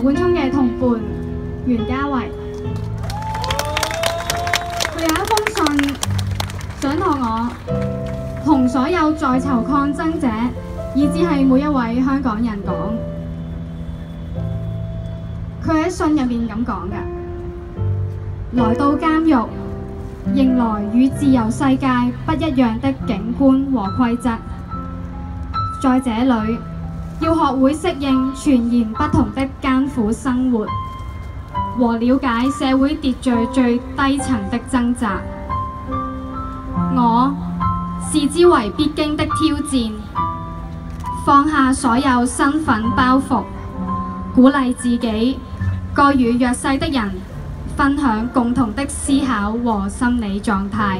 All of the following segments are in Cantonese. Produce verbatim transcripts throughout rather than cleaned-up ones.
冠聰嘅同伴袁家維，佢有一封信想同我同所有在囚抗爭者，以至係每一位香港人講。佢喺信入面咁講嘅：來到監獄，迎來與自由世界不一樣的景觀和規則，在這裏要學會適應全然不同的艱苦生活，和了解社會秩序最低層的掙扎。我視之為必經的挑戰，放下所有身份包袱，鼓勵自己過與弱勢的人分享共同的思考和心理狀態。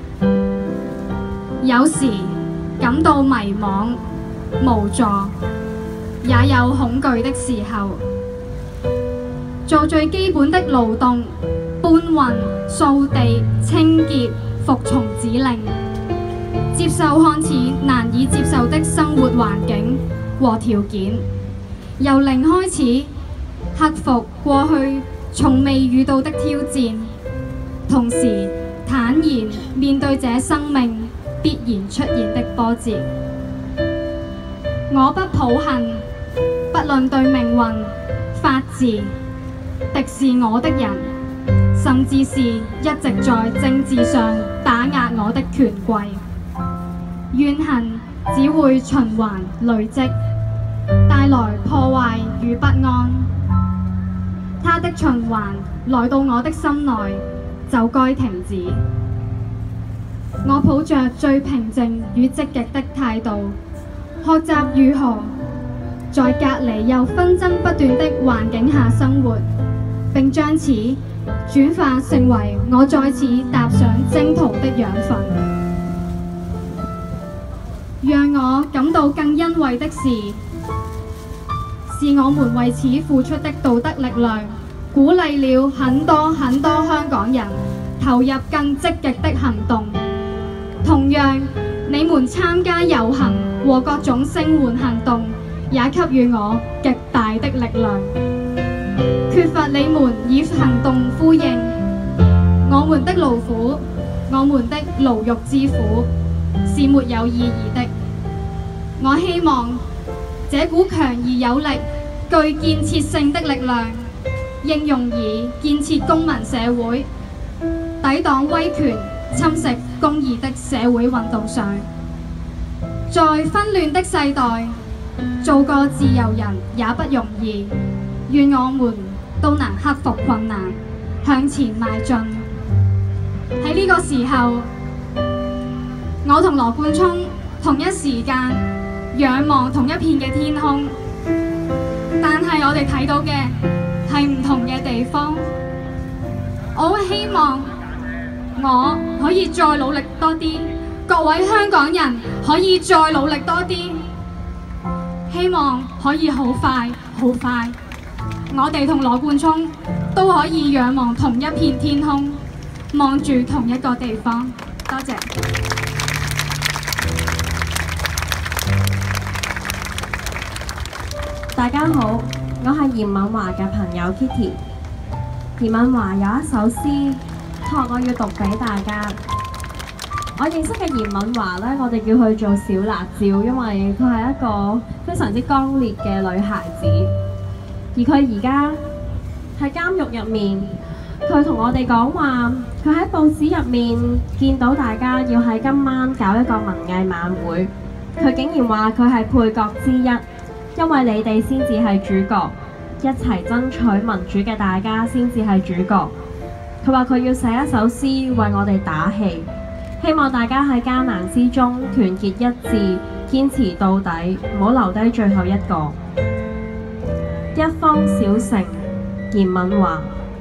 有時感到迷惘、無助，也有恐懼的時候。做最基本的勞動，搬運、掃地、清潔、服從指令，接受看似難以接受的生活環境和條件，由零開始克服過去從未遇到的挑戰，同時坦然面對這生命必然出現的波折。我不抱恨，不論對命運、法治、敵視我的人，甚至是一直在政治上打壓我的權貴。怨恨只會循環累積，帶來破壞與不安。它的循環來到我的心內，就該停止。我抱着最平靜與積極的態度，學習如何在隔離又紛爭不斷的環境下生活，並將此轉化成為我再次踏上征途的養分。讓我感到更欣慰的是，是我們為此付出的道德力量，鼓勵了很多很多香港人投入更積極的行動。同樣，你們參加遊行和各種聲援行動，也給予我極大的力量。缺乏你們以行動呼應，我們的勞苦，我們的牢獄之苦是沒有意義的。我希望這股強而有力、具建設性的力量，應用以建設公民社會，抵擋威權侵蝕公義的社會運動上。在紛亂的世代，做個自由人也不容易。願我們都能克服困難，向前邁進。喺呢個時候，我同羅冠聰同一時間仰望同一片嘅天空，但係我哋睇到嘅係唔同嘅地方。我好希望我可以再努力多啲，各位香港人可以再努力多啲，希望可以好快好快，我哋同羅冠聰都可以仰望同一片天空，望住同一個地方。多謝。 大家好，我係嚴敏華嘅朋友 Kitty。嚴敏華有一首詩託我要讀俾大家。我認識嘅嚴敏華呢，我哋叫佢做小辣椒，因為佢係一個非常之剛烈嘅女孩子。而佢而家喺監獄入面，佢同我哋講話，佢喺報紙入面見到大家要喺今晚搞一個文藝晚會，佢竟然話佢係配角之一。因為你哋先至係主角，一齊爭取民主嘅大家先至係主角。佢話佢要寫一首詩為我哋打氣，希望大家喺艱難之中團結一致，堅持到底，唔好留低最後一個。一方小城，嚴敏華。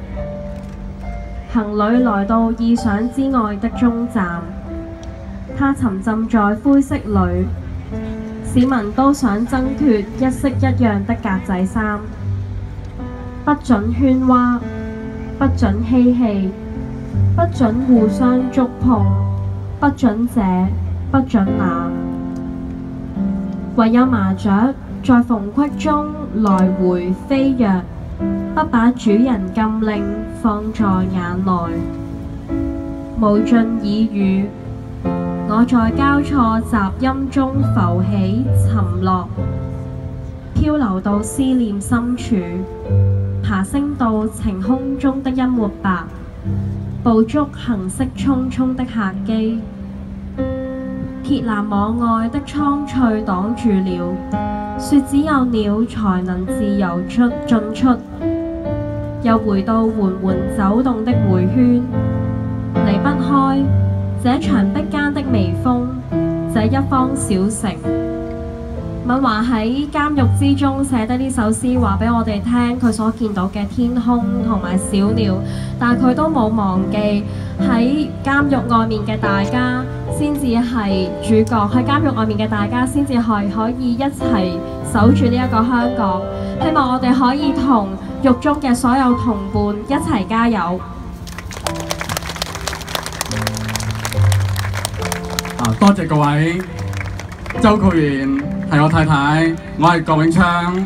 行旅來到意想之外的終站，他沉浸在灰色裏。市民都想掙脫一式一樣的格仔衫，不准喧嘩，不准嬉戲，不准互相觸碰，不准這，不准那，唯有麻雀在縫隙中來回飛躍， 不把主人禁令放在眼內。無盡耳語，我在交錯雜音中浮起沉落，漂流到思念深處，爬升到晴空中的一抹白，捕捉行色匆匆的客機。鐵欄網外的蒼翠擋住了，說只有鳥才能自由出進出，又回到緩緩走動的迴圈，離不開這牆壁間的微風，這一方小城。敏華喺監獄之中寫低呢首詩，話俾我哋聽佢所見到嘅天空同埋小鳥，但佢都冇忘記喺監獄外面嘅大家先至係主角，喺監獄外面嘅大家先至係可以一齊守住呢一個香港。希望我哋可以同獄中嘅所有同伴一齊加油。 啊，多謝各位。周酷賢係我太太，我係郭永昌。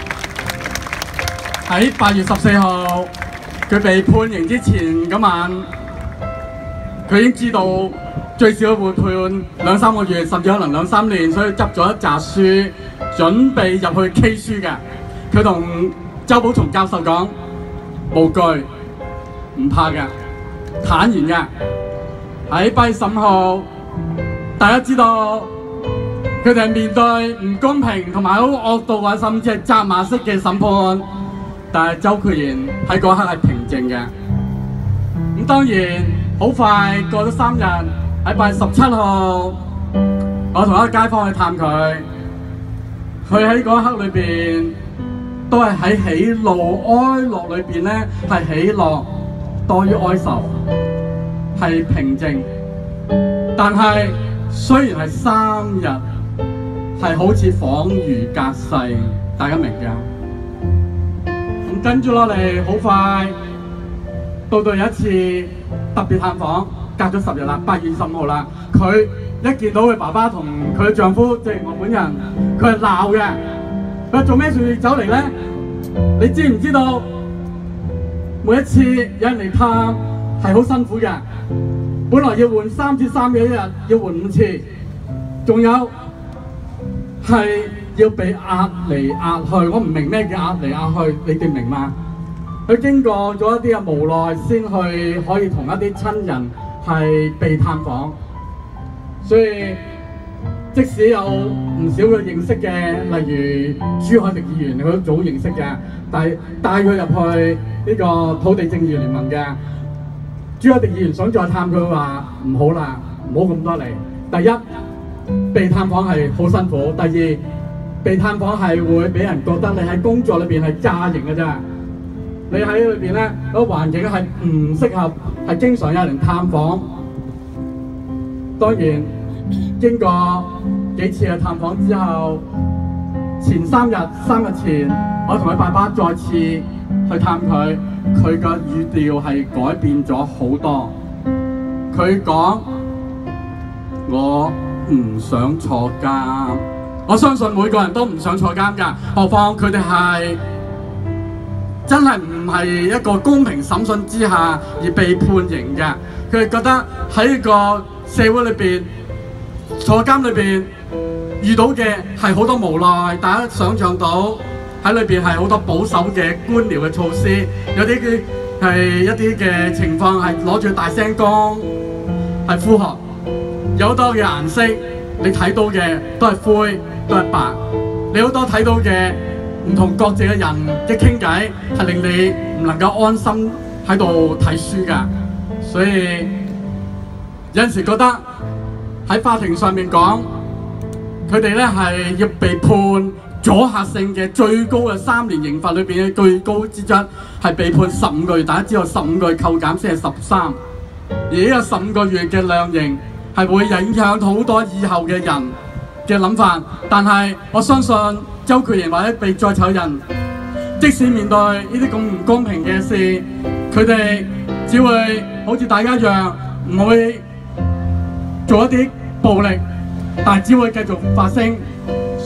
喺八月十四號，佢被判刑之前嗰晚，佢已經知道最少會判兩三個月，甚至可能兩三年，所以執咗一紮書，準備入去 K 書嘅。佢同周寶松教授講：無懼，唔怕嘅，坦然嘅。喺八月十五號，大家知道。佢哋面對唔公平同埋好惡毒啊，甚至係責罵式嘅審判，但係周酷賢喺嗰刻係平靜嘅。咁當然好快過咗三日，喺八月十七號，我同一個街坊去探佢，佢喺嗰一刻裏邊都係喺喜怒哀樂裏邊咧，係喜樂多於哀愁，係平靜。但係雖然係三日。係好似恍如隔世，大家明㗎？咁跟住落嚟，好快到到有一次特別探訪，隔咗十日啦，八月十五號啦。佢一見到佢爸爸同佢丈夫，即係我本人，佢係鬧嘅。佢話做咩事走嚟咧？你知唔知道？每一次有人嚟探係好辛苦嘅，本來要換三次衫嘅一日，要換五次，仲有。係要被壓嚟壓去，我唔明咩叫壓嚟壓去，你哋明嗎？佢經過咗一啲嘅無奈，先去可以同一啲親人係被探訪，所以即使有唔少佢認識嘅，例如朱凱廸議員，佢都早認識嘅，但係帶佢入去呢個土地正義聯盟嘅朱凱廸議員想再探佢，話唔好啦，唔好咁多嚟。第一。被探訪係好辛苦，第二被探訪係會俾人覺得你喺工作裏邊係詐型嘅啫，你喺裏邊咧嗰個環境係唔適合，係經常有人探訪。當然經過幾次嘅探訪之後，前三日三日前，我同佢爸爸再次去探佢，佢嘅語調係改變咗好多。佢講我唔想坐監，我相信每個人都唔想坐監㗎，何況佢哋係真係唔係一個公平審訊之下而被判刑嘅。佢哋覺得喺個社會裏邊坐監裏邊遇到嘅係好多無奈，大家想象到喺裏邊係好多保守嘅官僚嘅措施，有啲嘅係一啲嘅情況係攞住大聲公係呼喝。有好多嘅顏色，你睇到嘅都係灰，都係白。你好多睇到嘅唔同國籍嘅人嘅傾偈，係令你唔能夠安心喺度睇書㗎。所以有陣時覺得喺法庭上面講，佢哋咧係要被判阻嚇性嘅最高嘅三年刑罰裏邊嘅最高之一係被判十五個月。大家知道十五個月扣減先係十三，而呢個十五個月嘅量刑。係會影響好多以後嘅人嘅諗法，但係我相信周酷賢或者被在囚人，即使面對呢啲咁唔公平嘅事，佢哋只會好似大家一樣，唔會做一啲暴力，但係只會繼續發聲。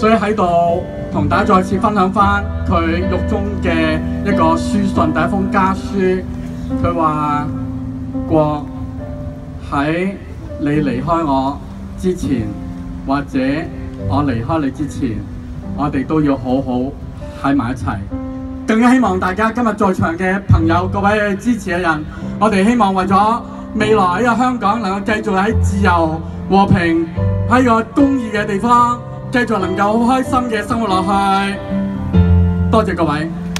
所以喺度同大家再次分享翻佢獄中嘅一個書信，第一封家書。佢話過喺你離開我之前，或者我離開你之前，我哋都要好好喺埋一齊。更加希望大家今日在場嘅朋友，各位支持嘅人，我哋希望為咗未來呢個香港能夠繼續喺自由和平喺個公義嘅地方，繼續能夠好開心嘅生活落去。多謝各位。